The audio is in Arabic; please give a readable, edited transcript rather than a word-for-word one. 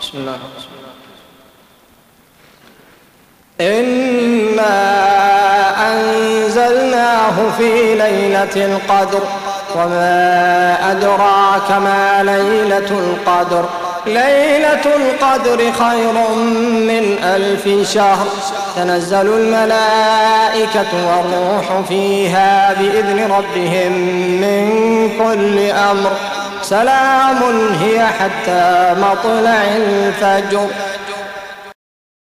بسم الله. إنا أنزلناه في ليلة القدر وما أدراك ما ليلة القدر ليلة القدر خير من 1000 شهر تنزل الملائكة والروح فيها بإذن ربهم من كل أمر سلام هي حتى مطلع الفجر